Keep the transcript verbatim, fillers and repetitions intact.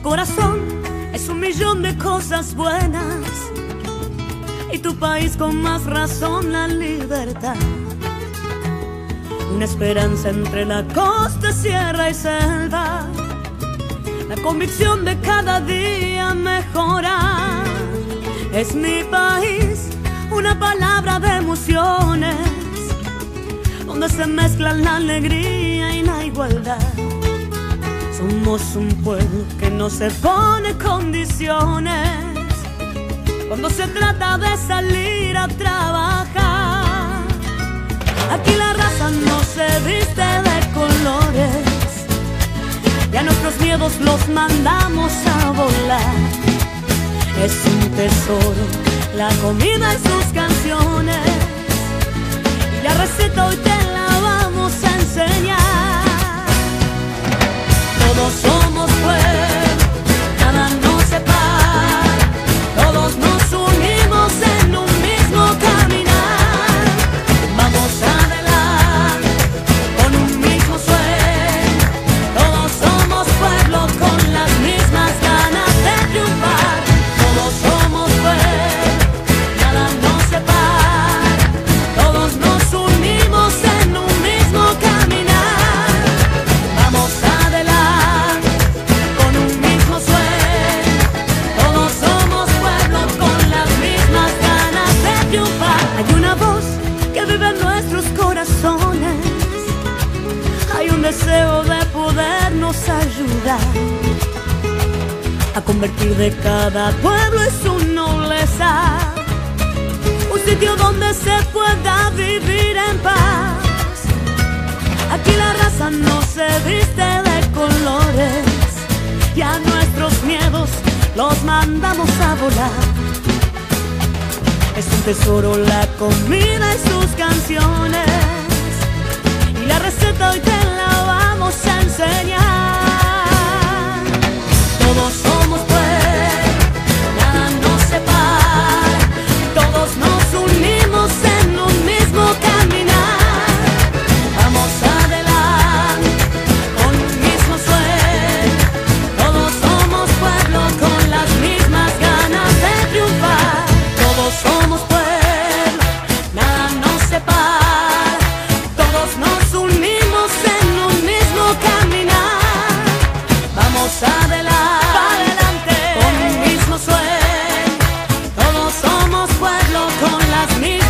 corazón es un millón de cosas buenas y tu país con más razón la libertad. Una esperanza entre la costa, sierra y selva, la convicción de cada día mejorar. Es mi país, una palabra de emociones, donde se mezclan la alegría y la igualdad. Somos un pueblo que no se pone condiciones cuando se trata de salir a trabajar. Aquí la raza no se viste de colores y a nuestros miedos los mandamos a volar. Es un tesoro la comida y sus canciones, y la receta hoy te la vamos a enseñar. Todos somos pueblo, nada nos separa, todos nos unimos en un mismo caminar. Vamos adelante con un mismo sueño, todos somos pueblo con las mismas ganas de triunfar. Todos somos pueblo, nada nos separa, todos nos unimos en un mismo caminar. Vamos adelante con un mismo sueño, todos somos pueblo con las mismas ganas de triunfar. Hay una voz que vive en nuestros corazones, hay un deseo de podernos ayudar a convertir de cada pueblo en su nobleza un sitio donde se pueda vivir en paz. Aquí la raza no se viste de colores y a nuestros miedos los mandamos a volar. Es un tesoro la comida y sus canciones, y la receta hoy te la vamos a enseñar. Todos somos pueblo, nada nos separa, todos nos unimos en un mismo caminar. Vamos adelante con un mismo sueño, todos somos pueblo con las mismas ganas de triunfar. Todos somos pueblo, nada nos separa, todos nos unimos en un mismo caminar. Vamos adelante con un mismo sueño, todos somos pueblo con las mismas